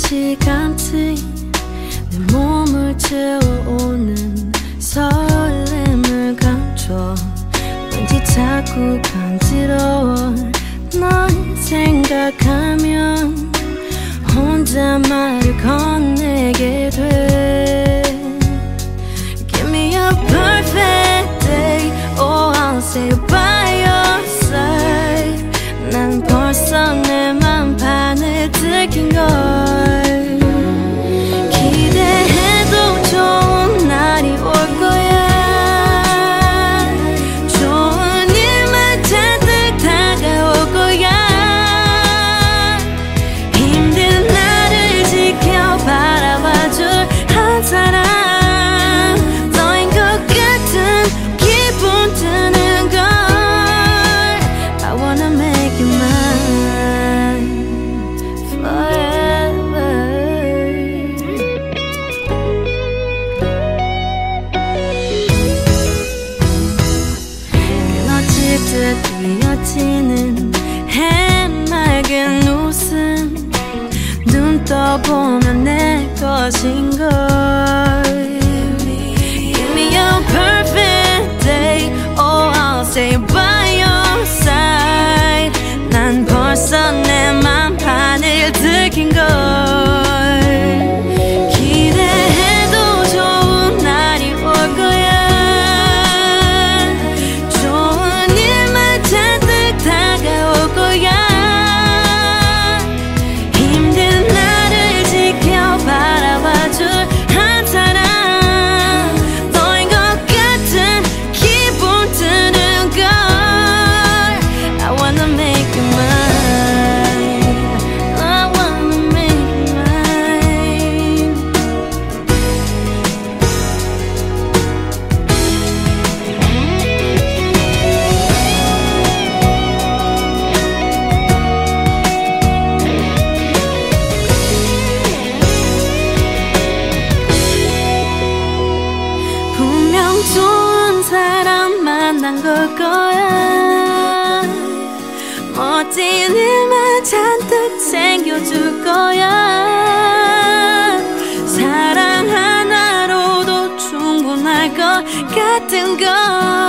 시간들이 내 몸을 채워오는 설렘을 감춰 왠지 자꾸 간지러워 널 생각하면 혼자 말을 건네게 돼 Give me a perfect day Oh I'll say by your side 난 벌써 내 맘판을 들킨걸 기대해도 좋은 날이 올 거야 좋은 일만 잔뜩 다가올 거야 힘든 나를 지켜 바라봐줄 한 사람 너인 것 같은 기분 드는 걸 I wanna make you mine forever 끊어질 듯 이어지는 해맑은 웃음 눈 떠보면 내 것인걸 Give me a perfect day Oh I'll say by your side 난 벌써 내 맘판을 들킨걸 기대해도 좋은 날이 올 거야 좋은 일만 잔뜩 다가올 거야 힘든 나를 지켜 바라봐줄 한 사람 너인 것 같은 기분 드는 걸 I wanna make you mine I wanna make you mine 분명 좋은 사람 만난 걸 거야 멋진 일만 잔뜩 챙겨줄 거야 사랑 하나로도 충분할 것 같은 걸